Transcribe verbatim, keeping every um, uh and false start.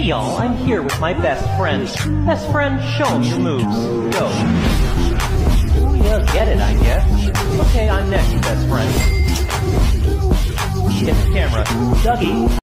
Hey y'all, I'm here with my best friend. Best friend, show him your moves. Go. Ooh, yeah, get it, I guess. Okay, I'm next, best friend. Get the camera. Dougie.